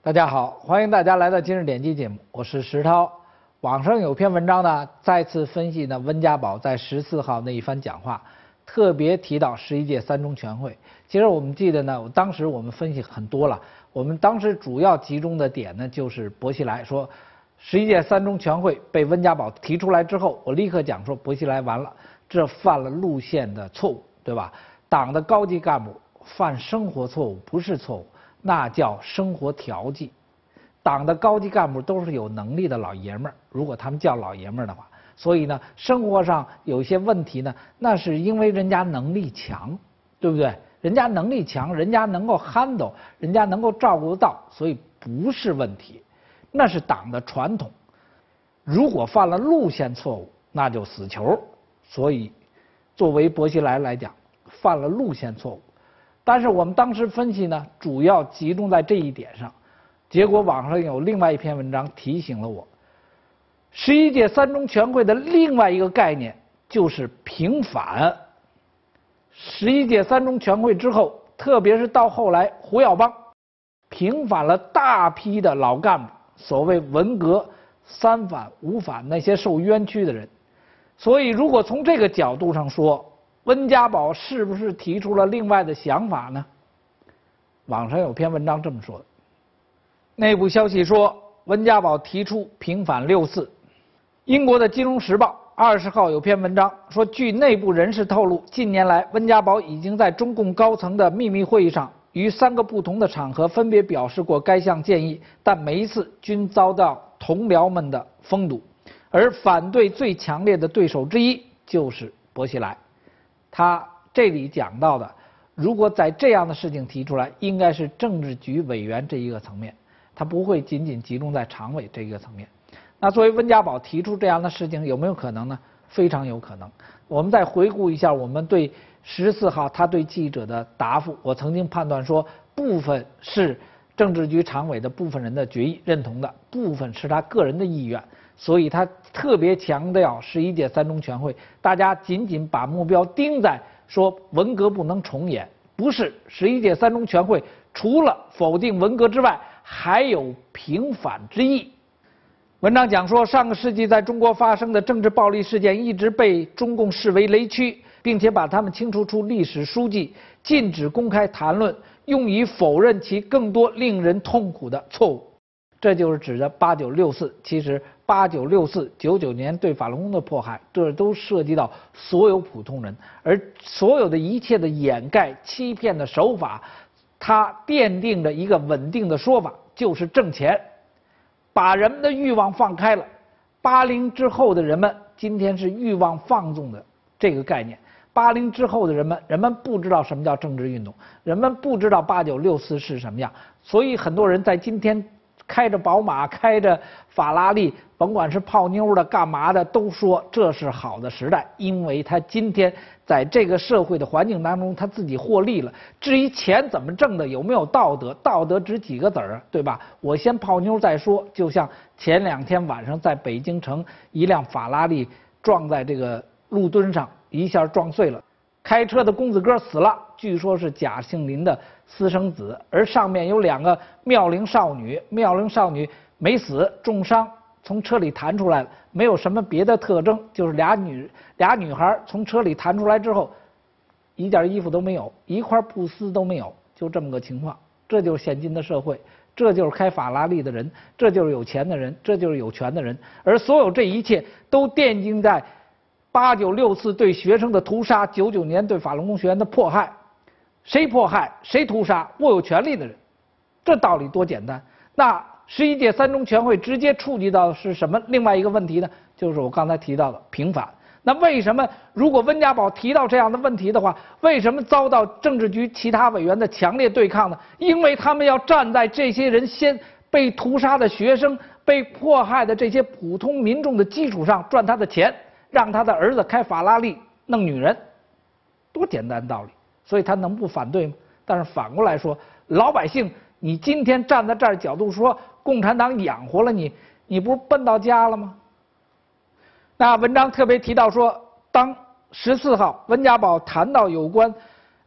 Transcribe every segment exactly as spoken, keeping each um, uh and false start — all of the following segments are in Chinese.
大家好，欢迎大家来到今日点击节目，我是石涛。网上有篇文章呢，再次分析呢温家宝在十四号那一番讲话，特别提到十一届三中全会。其实我们记得呢，当时我们分析很多了，我们当时主要集中的点呢就是薄熙来说，十一届三中全会被温家宝提出来之后，我立刻讲说薄熙来完了，这犯了路线的错误，对吧？党的高级干部犯生活错误不是错误，那叫生活调剂。党的高级干部都是有能力的老爷们儿，如果他们叫老爷们儿的话，所以呢，生活上有一些问题呢，那是因为人家能力强，对不对？人家能力强，人家能够 handle， 人家能够照顾得到，所以不是问题，那是党的传统。如果犯了路线错误，那就死球。所以，作为薄熙来来讲，犯了路线错误。但是我们当时分析呢，主要集中在这一点上。结果网上有另外一篇文章提醒了我，十一届三中全会的另外一个概念就是平反。十一届三中全会之后，特别是到后来胡耀邦平反了大批的老干部，所谓文革三反五反那些受冤屈的人。所以如果从这个角度上说，温家宝是不是提出了另外的想法呢？网上有篇文章这么说的。内部消息说，温家宝提出平反六四。英国的《金融时报》二十号有篇文章说，据内部人士透露，近年来温家宝已经在中共高层的秘密会议上，于三个不同的场合分别表示过该项建议，但每一次均遭到同僚们的封堵。而反对最强烈的对手之一就是薄熙来。他这里讲到的，如果在这样的事情提出来，应该是政治局委员这一个层面。他不会仅仅集中在常委这个层面。那作为温家宝提出这样的事情，有没有可能呢？非常有可能。我们再回顾一下我们对十四号他对记者的答复，我曾经判断说，部分是政治局常委的部分人的决议认同的，部分是他个人的意愿。所以他特别强调十一届三中全会，大家仅仅把目标盯在说文革不能重演，不是。十一届三中全会除了否定文革之外，还有平反之意。文章讲说，上个世纪在中国发生的政治暴力事件一直被中共视为雷区，并且把它们清除出历史书籍，禁止公开谈论，用以否认其更多令人痛苦的错误。这就是指的八九六四。其实八九六四、九九年对法轮功的迫害，这都涉及到所有普通人，而所有的一切的掩盖、欺骗的手法，它奠定着一个稳定的说法，就是挣钱，把人们的欲望放开了。八零之后的人们今天是欲望放纵的这个概念。八零之后的人们，人们不知道什么叫政治运动，人们不知道八九六四是什么样，所以很多人在今天开着宝马，开着法拉利，甭管是泡妞的干嘛的，都说这是好的时代，因为他今天在这个社会的环境当中，他自己获利了。至于钱怎么挣的，有没有道德，道德值几个子儿，对吧？我先泡妞再说。就像前两天晚上在北京城，一辆法拉利撞在这个路墩上，一下撞碎了，开车的公子哥死了，据说是贾庆林的私生子，而上面有两个妙龄少女，妙龄少女没死，重伤，从车里弹出来了，没有什么别的特征，就是俩女俩女孩从车里弹出来之后，一件衣服都没有，一块布丝都没有，就这么个情况。这就是现今的社会，这就是开法拉利的人，这就是有钱的人，这就是有权的人，而所有这一切都奠定在八九六四对学生的屠杀，九九年对法轮功学员的迫害。谁迫害谁屠杀握有权力的人，这道理多简单。那十一届三中全会直接触及到的是什么？另外一个问题呢，就是我刚才提到的平反。那为什么如果温家宝提到这样的问题的话，为什么遭到政治局其他委员的强烈对抗呢？因为他们要站在这些人先被屠杀的学生、被迫害的这些普通民众的基础上赚他的钱，让他的儿子开法拉利弄女人，多简单道理。所以他能不反对吗？但是反过来说，老百姓，你今天站在这儿角度说共产党养活了你，你不是奔到家了吗？那文章特别提到说，当十四号温家宝谈到有关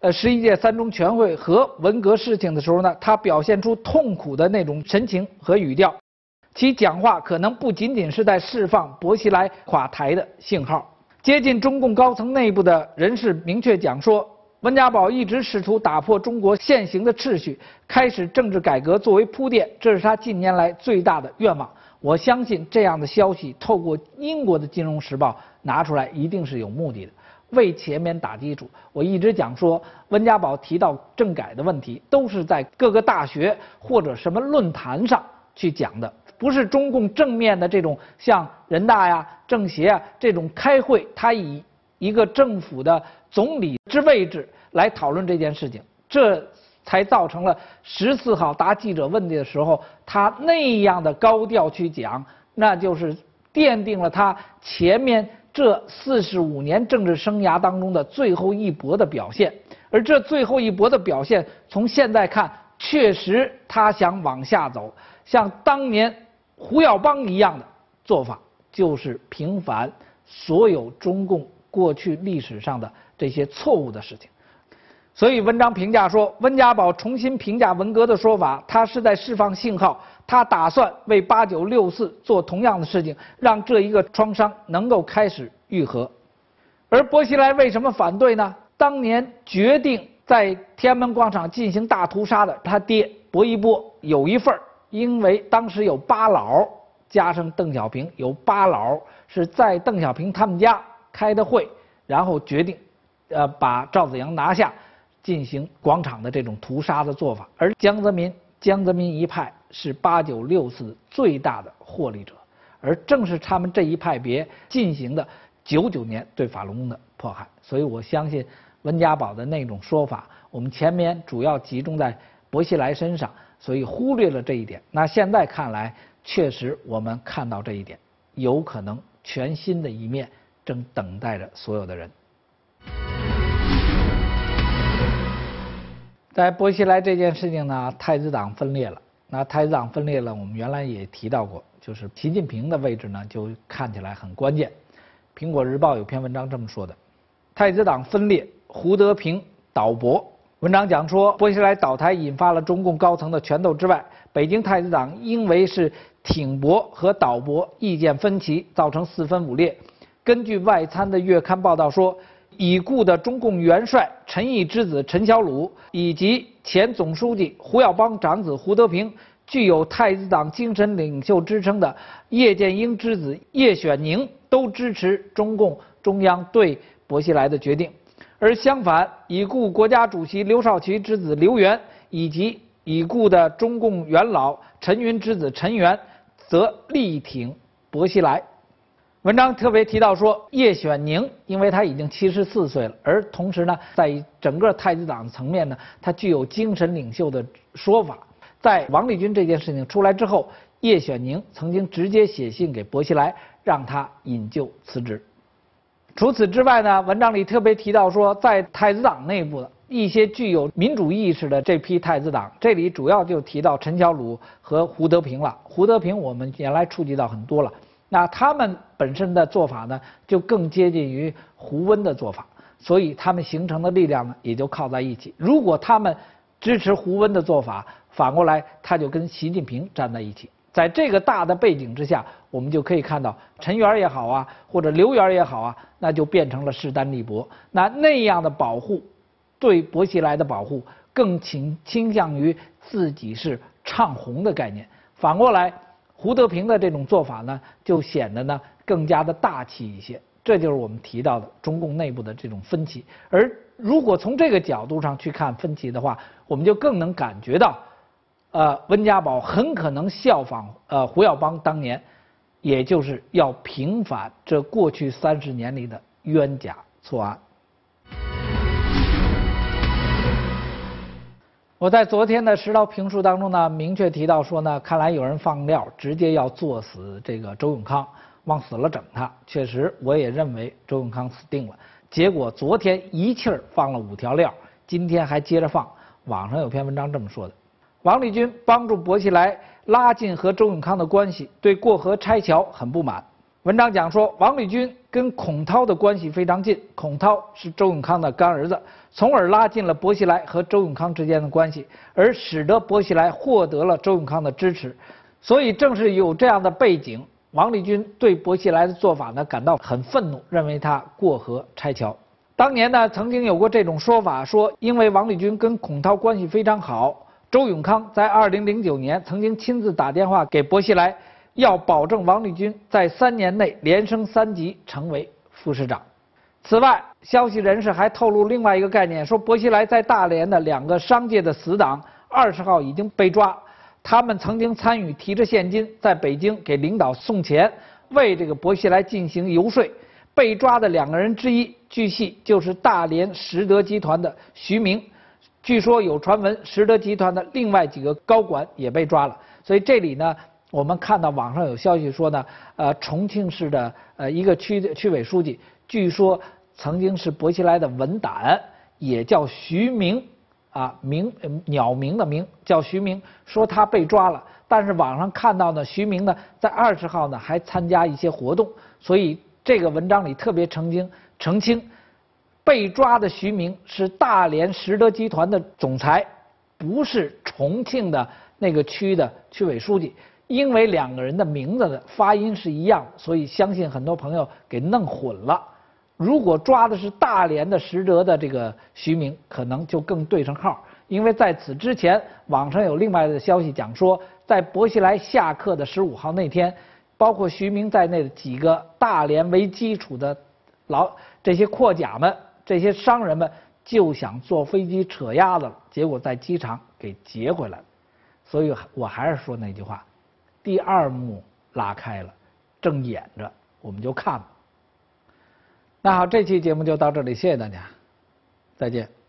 呃十一届三中全会和文革事情的时候呢，他表现出痛苦的那种神情和语调，其讲话可能不仅仅是在释放薄熙来垮台的信号。接近中共高层内部的人士明确讲说，温家宝一直试图打破中国现行的秩序，开始政治改革作为铺垫，这是他近年来最大的愿望。我相信这样的消息透过英国的《金融时报》拿出来，一定是有目的的，为前面打基础。我一直讲说，温家宝提到政改的问题，都是在各个大学或者什么论坛上去讲的，不是中共正面的这种像人大呀、政协啊这种开会，他以一个政府的总理之位置来讨论这件事情，这才造成了十四号答记者问题的时候，他那样的高调去讲，那就是奠定了他前面这四十五年政治生涯当中的最后一搏的表现。而这最后一搏的表现，从现在看，确实他想往下走，像当年胡耀邦一样的做法，就是平反所有中共过去历史上的这些错误的事情。所以文章评价说，温家宝重新评价文革的说法，他是在释放信号，他打算为八九六四做同样的事情，让这一个创伤能够开始愈合。而薄熙来为什么反对呢？当年决定在天安门广场进行大屠杀的他爹薄一波有一份，因为当时有八老加上邓小平，有八老是在邓小平他们家开的会，然后决定呃把赵子阳拿下，进行广场的这种屠杀的做法。而江泽民江泽民一派是八九六四最大的获利者，而正是他们这一派别进行的九九年对法轮功的迫害。所以我相信温家宝的那种说法，我们前面主要集中在薄熙来身上，所以忽略了这一点。那现在看来，确实我们看到这一点，有可能全新的一面正等待着所有的人。在薄熙来这件事情呢，太子党分裂了。那太子党分裂了，我们原来也提到过，就是习近平的位置呢，就看起来很关键。苹果日报有篇文章这么说的：太子党分裂，胡德平倒薄。文章讲说，薄熙来倒台引发了中共高层的权斗之外，北京太子党因为是挺薄和倒薄意见分歧，造成四分五裂。根据外参的月刊报道说，已故的中共元帅陈毅之子陈小鲁以及前总书记胡耀邦长子胡德平，具有太子党精神领袖之称的叶剑英之子叶选宁，都支持中共中央对薄熙来的决定。而相反，已故国家主席刘少奇之子刘源以及已故的中共元老陈云之子陈元则力挺薄熙来。文章特别提到说，叶选宁因为他已经七十四岁了，而同时呢，在整个太子党的层面呢，他具有精神领袖的说法。在王立军这件事情出来之后，叶选宁曾经直接写信给薄熙来，让他引咎辞职。除此之外呢，文章里特别提到说，在太子党内部的一些具有民主意识的这批太子党，这里主要就提到陈小鲁和胡德平了。胡德平我们原来触及到很多了，那他们本身的做法呢，就更接近于胡温的做法，所以他们形成的力量呢，也就靠在一起。如果他们支持胡温的做法，反过来他就跟习近平站在一起。在这个大的背景之下，我们就可以看到陈元也好啊，或者刘源也好啊，那就变成了势单力薄。那那样的保护，对薄熙来的保护，更倾倾向于自己是唱红的概念。反过来，胡德平的这种做法呢，就显得呢更加的大气一些。这就是我们提到的中共内部的这种分歧。而如果从这个角度上去看分歧的话，我们就更能感觉到。呃，温家宝很可能效仿呃胡耀邦当年，也就是要平反这过去三十年里的冤假错案。我在昨天的十条评述当中呢，明确提到说呢，看来有人放料，直接要做死这个周永康，往死了整他。确实，我也认为周永康死定了。结果昨天一气儿放了五条料，今天还接着放。网上有篇文章这么说的。王立军帮助薄熙来拉近和周永康的关系，对过河拆桥很不满。文章讲说，王立军跟孔涛的关系非常近，孔涛是周永康的干儿子，从而拉近了薄熙来和周永康之间的关系，而使得薄熙来获得了周永康的支持。所以正是有这样的背景，王立军对薄熙来的做法呢感到很愤怒，认为他过河拆桥。当年呢，曾经有过这种说法，说因为王立军跟孔涛关系非常好，周永康在二零零九年曾经亲自打电话给薄熙来，要保证王立军在三年内连升三级，成为副市长。此外，消息人士还透露另外一个概念，说薄熙来在大连的两个商界的死党二十号已经被抓，他们曾经参与提着现金在北京给领导送钱，为这个薄熙来进行游说。被抓的两个人之一，据悉就是大连实德集团的徐明。据说有传闻，实德集团的另外几个高管也被抓了。所以这里呢，我们看到网上有消息说呢，呃，重庆市的呃一个区的区委书记，据说曾经是薄熙来的文胆，也叫徐明，啊，明鸟鸣的鸣，叫徐明，说他被抓了。但是网上看到呢，徐明呢在二十号呢还参加一些活动，所以这个文章里特别澄清澄清，被抓的徐明是大连实德集团的总裁，不是重庆的那个区的区委书记。因为两个人的名字的发音是一样，所以相信很多朋友给弄混了。如果抓的是大连的实德的这个徐明，可能就更对上号。因为在此之前，网上有另外的消息讲说，在薄熙来下课的十五号那天，包括徐明在内的几个大连为基础的老这些阔甲们、这些商人们就想坐飞机扯鸭子了，结果在机场给劫回来了。所以我还是说那句话，第二幕拉开了，正演着，我们就看吧。那好，这期节目就到这里，谢谢大家，再见。